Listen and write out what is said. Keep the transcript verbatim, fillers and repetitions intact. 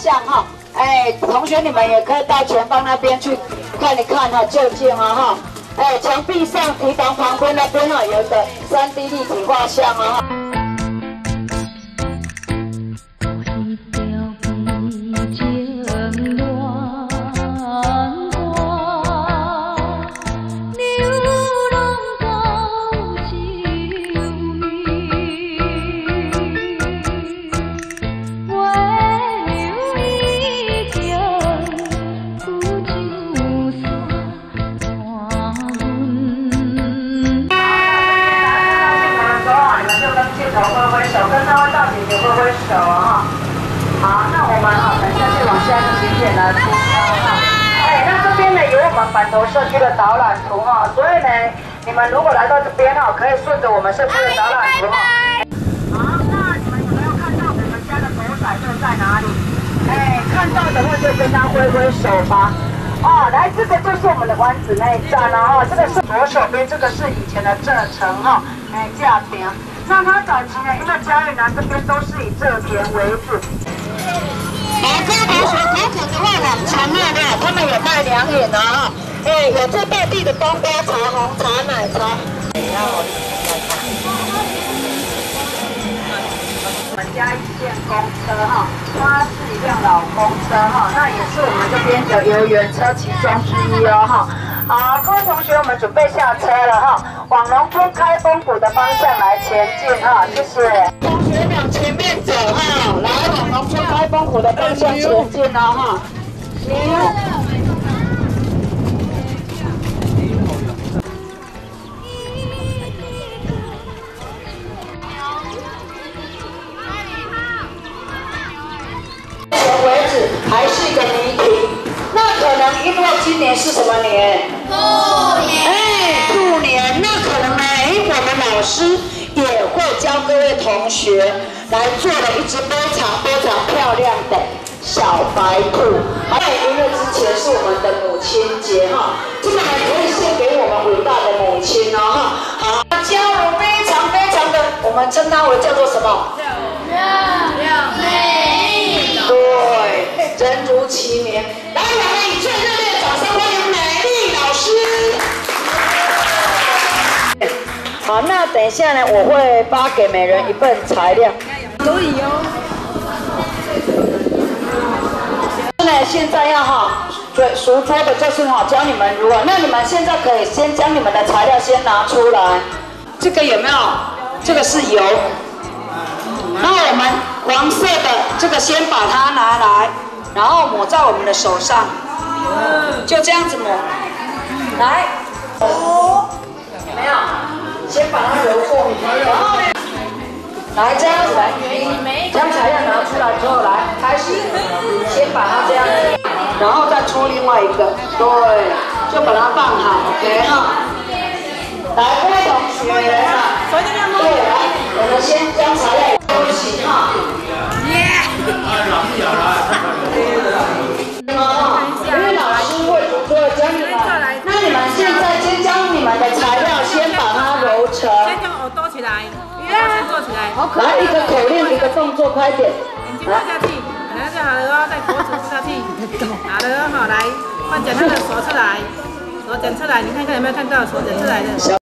像哈。哎，同学你们也可以到前方那边去看一看哈，就近啊哈。哎，墙壁上提房旁边那边哈有一个三 D 立体画像啊。 挥挥手哈，好，那我们哈，等一下就往下一个景点来出发哈。哎，那这边呢有我们板头社区的导览图哈，所以呢，你们如果来到这边哈，可以顺着我们社区的导览图哈。好，那你们有没有看到我们家的狗仔队在哪里？哎，看到的话就跟他挥挥手吧。哦，来，这个就是我们的湾子内站了哈，这个是左手边，这个是以前的蔗城哈，哎，价田。 那它早期呢，因为嘉义南这边都是以蔗田为主。好，各位同学口渴的话，往前面的他们有卖凉饮的啊，哎，有做在地的冬瓜茶、红茶、奶茶。我们嘉义县公车哈，它是一辆老公车哈，那也是我们这边的游园车其中之一哦哈。 好，各位同学，我们准备下车了哈，往农村开封谷的方向来前进哈，谢谢。同学往前面走哈，来往农村开封谷的方向前进了哈。行。目前为止还是一个谜题。 那可能因为今年是什么年？兔年。哎，兔年，那可能呢，哎，我们老师也会教各位同学来做了一只非常非常漂亮的小白兔。在因为之前是我们的母亲节哈，这个还可以献给我们伟大的母亲哦哈。好，教我非常非常的，我们称它为叫做什么？漂亮美丽。对，人如其名。来，我们以最热烈的掌声欢迎美丽老师。好，那等一下呢，我会发给每人一份材料。可以哦。呢，现在要哈，对，熟桌的就是哈，教你们如何。那你们现在可以先将你们的材料先拿出来。这个有没有？这个是油。那我们黄色的这个先把它拿来。 然后抹在我们的手上，就这样子抹。来，哦，有没有？先把它揉过，然后呢，来这样子来，将材料拿出来之后，来开始，先把它这样子，然后再搓另外一个，对，就把它放好 ，OK 哈。来，各位同学来哈，对，来，我们先将材料勾起哈。耶！ 哦，因为老师会主做教你们，那你们现在先将你们的材料先把它揉成。先将耳朵起来，先做起来。来一个口令，一个动作，快点。眼睛放下去，然后就好了哦，再脖子放下去。好了，好来，换剪他的手出来，手剪出来，你看看有没有看到手剪出来的？